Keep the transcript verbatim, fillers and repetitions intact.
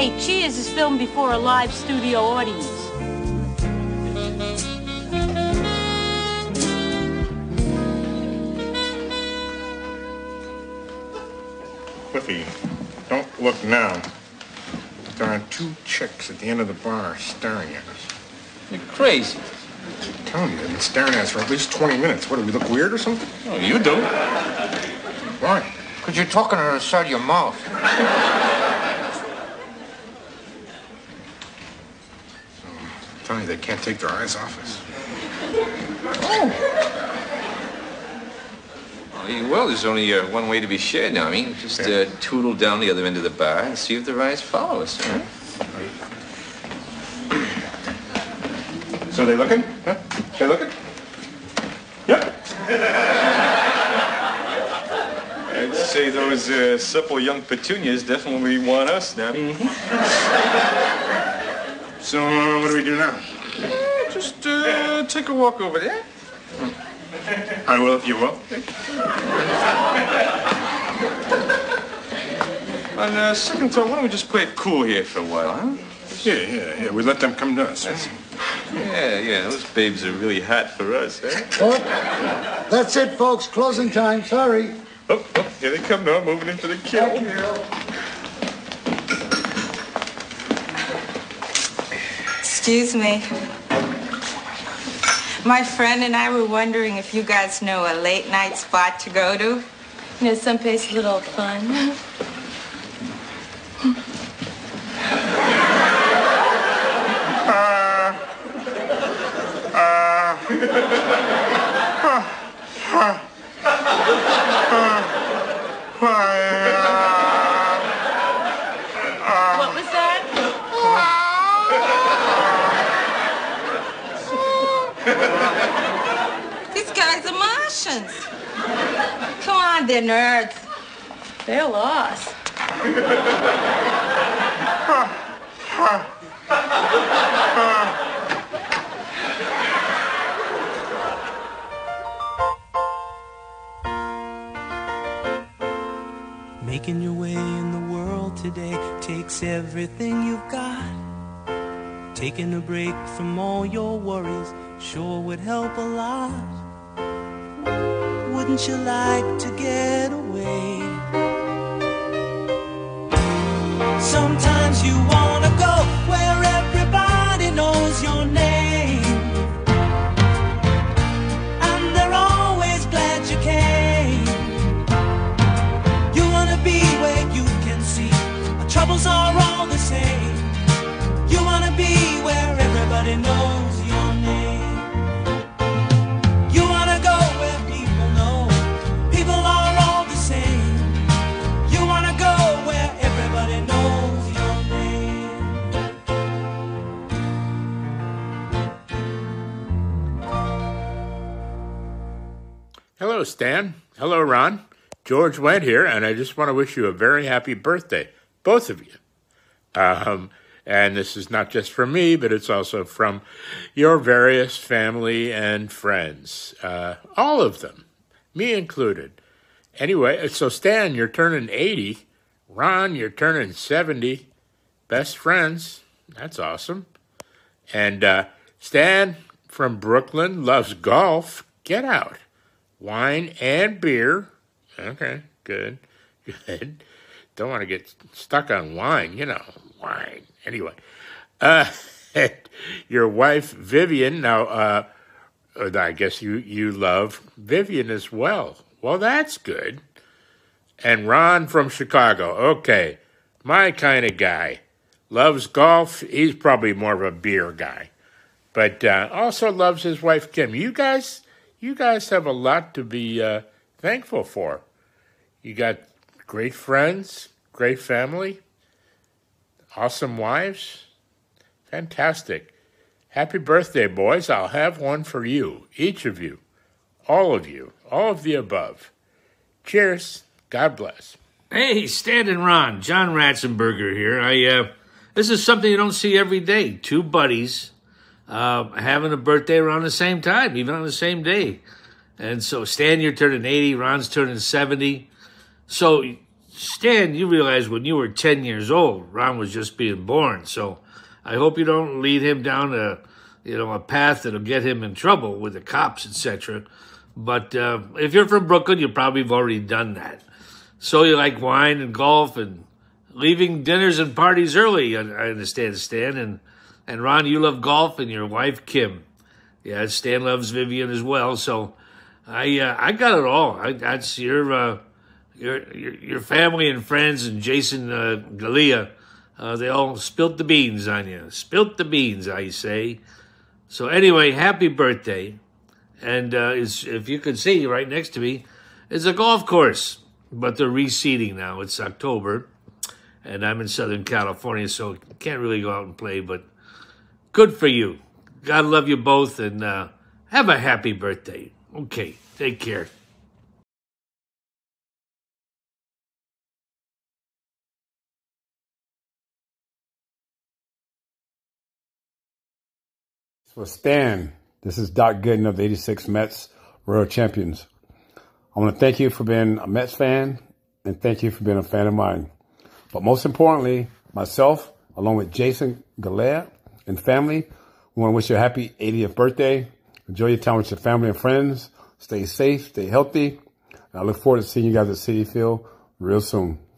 Hey, Cheers is filmed before a live studio audience. Cliffy, don't look now. There are two chicks at the end of the bar staring at us. You're crazy. I'm telling you, they've been staring at us for at least twenty minutes. What, do we look weird or something? Oh, you do. Why? Because you're talking out of the side of your mouth. So, I'm telling you, they can't take their eyes off us. Oh. Well, there's only uh, one way to be sure now. I mean, just uh, tootle down the other end of the bar and see if their eyes follow us. Huh? So they looking? Huh? They looking? Yep. I'd say those uh, supple young petunias definitely want us now. Mm-hmm. So uh, what do we do now? Uh, just uh, take a walk over there. I will if you will. On uh, second thought, why don't we just play it cool here for a while, huh? Yeah, yeah, yeah. We let them come to us. That's, yeah, yeah. Those babes are really hot for us, eh? Oh, that's it, folks. Closing time. Sorry. Oh, oh, here they come now, moving into the kill. Excuse me. My friend and I were wondering if you guys know a late night spot to go to. You know, someplace a little fun. Uh, uh, uh, uh, What was that? These guys are Martians. Come on, they're nerds. They're lost. Making your way in the world today takes everything you've got. Taking a break from all your worries sure would help a lot. Wouldn't you like to get away? Sometimes you wanna go where everybody knows your name, and they're always glad you came. You wanna be where you can see our troubles are all the same. You wanna be where everybody knows your name. You wanna go where people know people are all the same. You wanna go where everybody knows your name. Hello, Stan. Hello, Ron. George Wendt here, and I just want to wish you a very happy birthday, both of you. Um, and this is not just from me, but it's also from your various family and friends, uh, all of them, me included. Anyway, so Stan, you're turning eighty. Ron, you're turning seventy. Best friends. That's awesome. And uh, Stan from Brooklyn loves golf. Get out. Wine and beer. Okay, good, good. Don't want to get stuck on wine, you know, wine. Anyway, uh, your wife, Vivian, now, uh, I guess you, you love Vivian as well. Well, that's good. And Ron from Chicago. Okay, my kind of guy. Loves golf. He's probably more of a beer guy. But uh, also loves his wife, Kim. You guys, you guys have a lot to be uh, thankful for. You got great friends, great family, awesome wives. Fantastic. Happy birthday, boys. I'll have one for you, each of you, all of you, all of the above. Cheers. God bless. Hey, Stan and Ron, John Ratzenberger here. I uh, this is something you don't see every day. Two buddies uh, having a birthday around the same time, even on the same day. And so, Stan, you're turning eighty. Ron's turning seventy. So Stan, you realize when you were ten years old, Ron was just being born. So I hope you don't lead him down a, you know, a path that'll get him in trouble with the cops, et cetera. But uh, if you're from Brooklyn, you probably have already done that. So you like wine and golf and leaving dinners and parties early, I I understand, Stan. And, and Ron, you love golf and your wife, Kim. Yeah, Stan loves Vivian as well. So I uh, I got it all. I, that's your, uh, your your your family and friends and Jason uh, Galea. Uh, they all spilt the beans on you. Spilt the beans, I say. So anyway, happy birthday. And uh, is, if you can see right next to me is a golf course. But they're reseeding now. It's October. And I'm in Southern California, so can't really go out and play. But good for you. God love you both. And uh, have a happy birthday. Okay, take care. For Stan, this is Doc Gooden of the eighty-six Mets World Champions. I want to thank you for being a Mets fan, and thank you for being a fan of mine. But most importantly, myself, along with Jason Galea and family, we want to wish you a happy eightieth birthday. Enjoy your time with your family and friends. Stay safe, stay healthy. And I look forward to seeing you guys at Citi Field real soon.